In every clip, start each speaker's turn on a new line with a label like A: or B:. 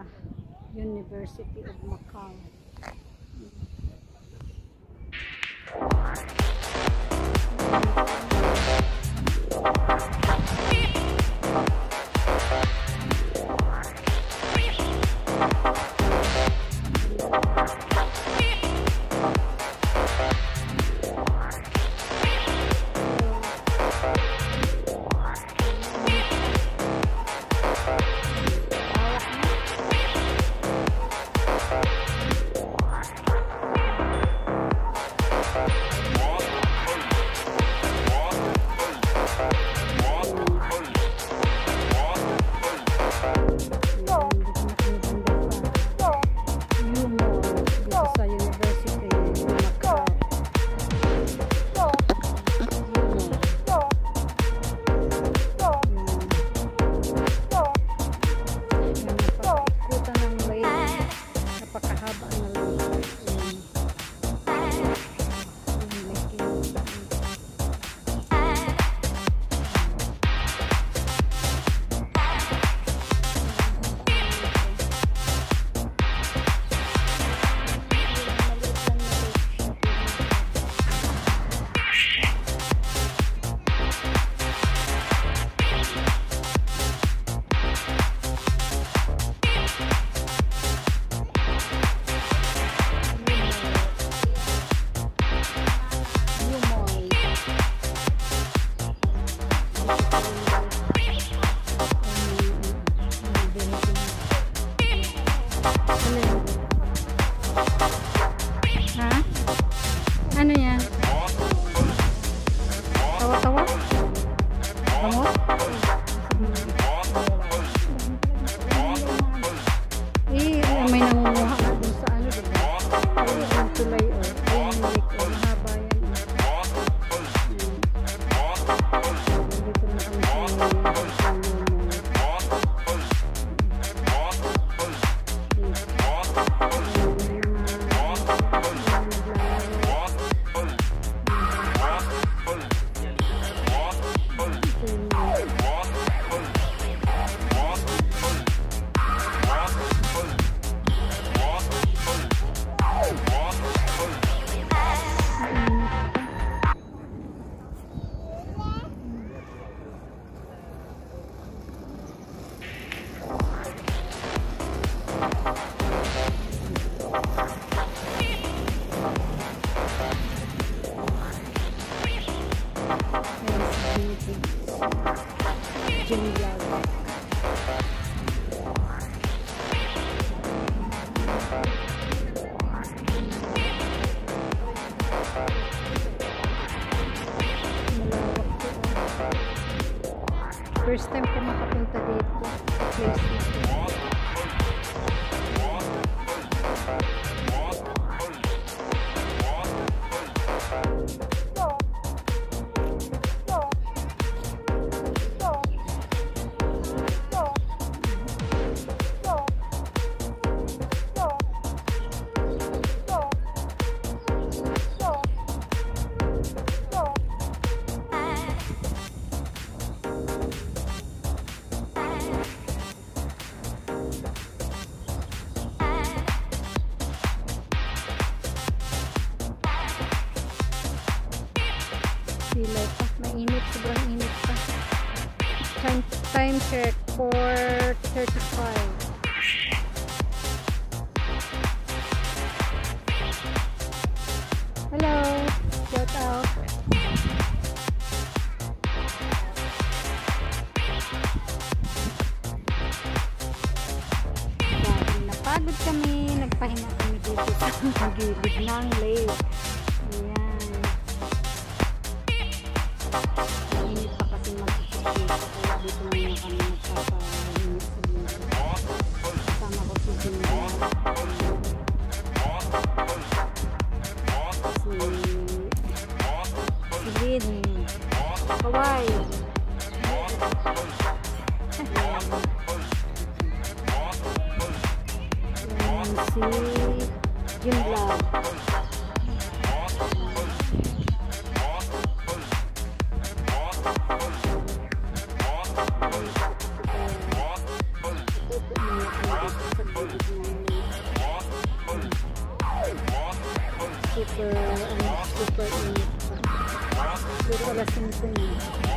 A: University of Macau. Ano yan? Tawa-tawa? Gamot? May nangunguha na dun sa ano, diba? Yung tulay o. Yung milik o. Mahaba yan. Dito na kami sa CHEMIL'S. First time ko makapunta dito sa place na ito. Sila pa, mainit, sobrang init pa. Time check, 4:35. Hello, shout out. Dahil napagod kami, nagpahinga kami dito sa gilid ng lake. Ayan. Init pa kasi mag-isip. Kaya dito muna kami nagpapahinga sa gilid. Kasama ko si CHEMIL'S. Si Lynn. Kawai. Si Gimblad. Super, super init pa. Pero alas 5 na.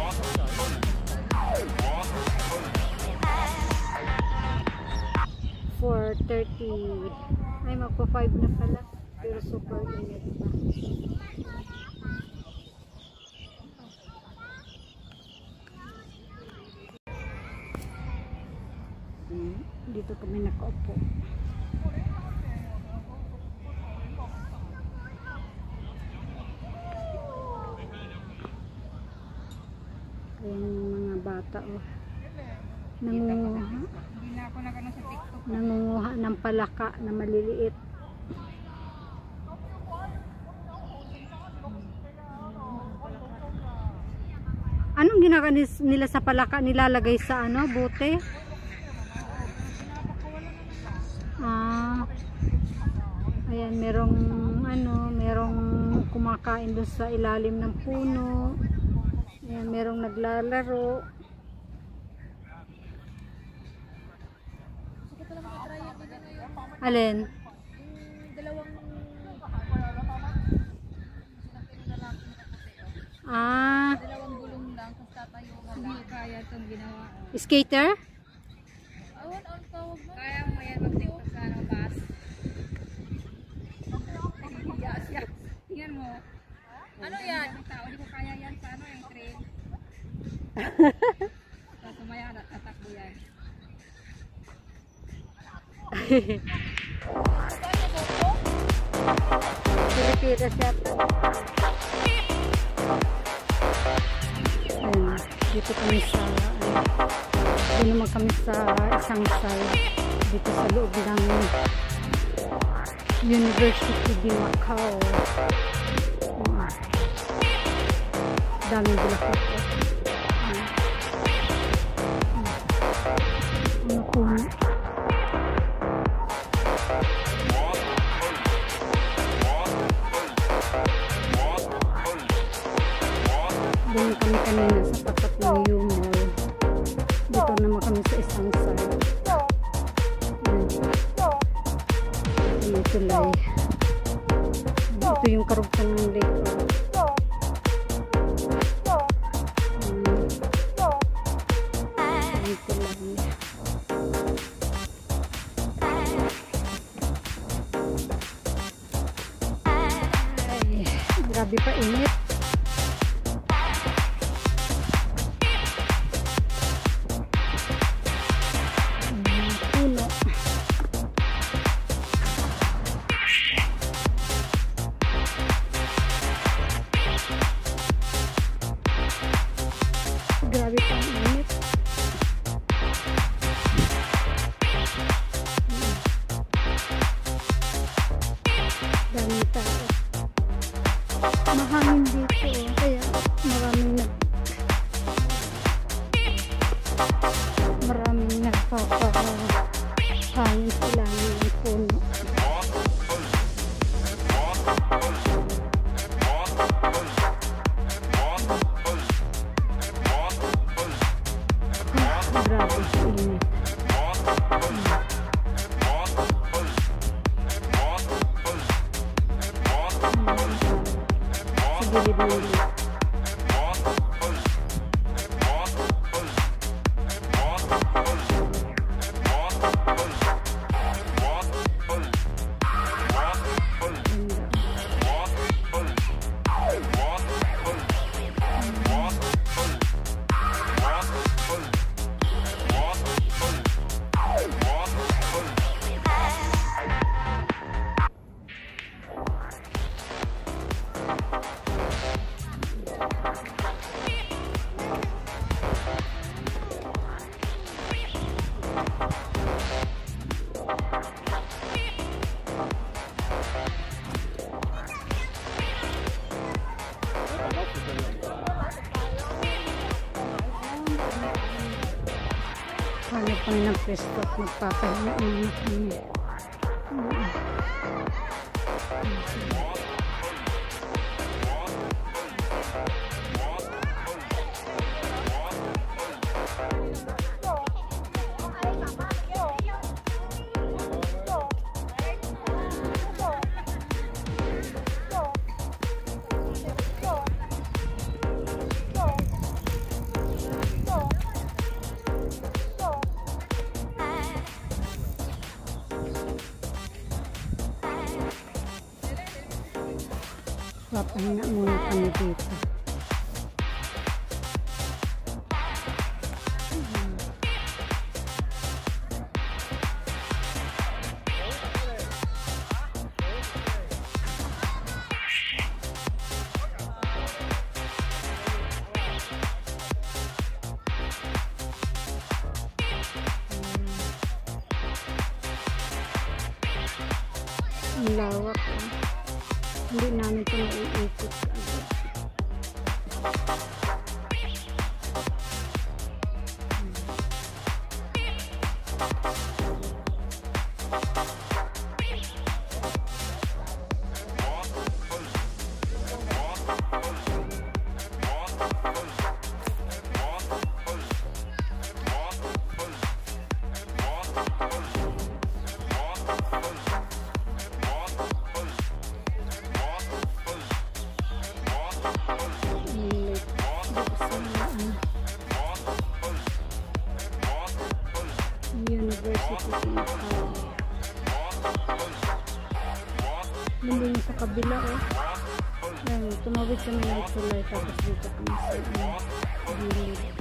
A: Ay, magpa 5 na pala. Pero super init pa. Dito kami nakaupo. Ayan yung mga bata, oh. Nangunguha ng palaka na maliliit. Anong ginagawa nila sa palaka? Nilalagay sa ano, bote? Ayan, merong kumakain doon sa ilalim ng puno. Ayan, merong naglalaro. Alin?
B: Dalawang gulong lang, tapos tatayo ka lang. Hindi kaya itong ginawa.
A: Skater?
B: Awan, ang tawag mo. Kaya mo yan mag-tiktok sa ano, bus. Yes. Tingnan mo. Ano yan? Tao, hindi ko kaya yan sa ano, yung train. Tapos sumaya at tatakbo yan.
A: Pilipinas yata. Ayun, dito kami sa doon naman kami sa isang side dito sa loob ng University of Macau. Daming bulakot po. Ano puno? Doon kami kanina sa tapat ng U-Mall. Dito naman kami sa isang side. May tulay. Ito yung karugtang ng lake. May tulay. Ay, grabe pa init. Grabe pa ang init. Daming tao. Mahangin dito, kaya maraming nagpapahangin sa ilalim ng puno. Grabe init. Sa gilid ng lake. Hanap kami ng pwesto at magpapahinga na kami. Magpapahinga muna kami dito. Ang lawak eh. Hindi namin ito maiikot agad. University of Macau. Hindi yung sa kabila eh. Tumawid kami ng tulay tapos dito kami sa gilid.